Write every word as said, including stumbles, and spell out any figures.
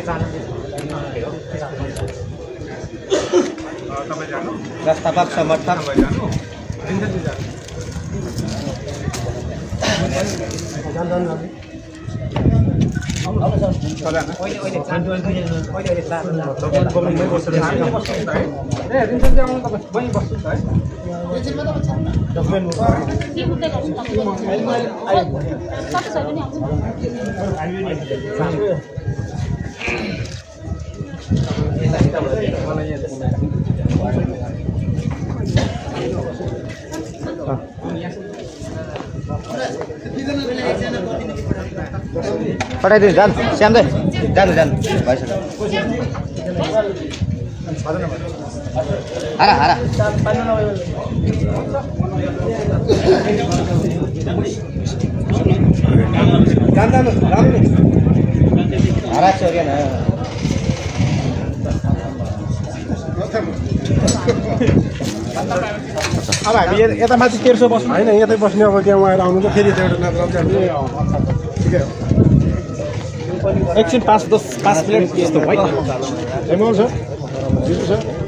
राष्ट्रपक समर्थक पठाइदिनु जान श्याम दाइ जानु जानु भइसक्यो हारा हारा हारा चोर्या न अब हामी यता माथि तेर्सो बस्नु होइन यतै बस्ने अब त्यहाँ आएर आउनु त फेरि एउटा नत्र ठिकै हो एकछिन पाँच दस पाँच मिनट जस्तो भयो छ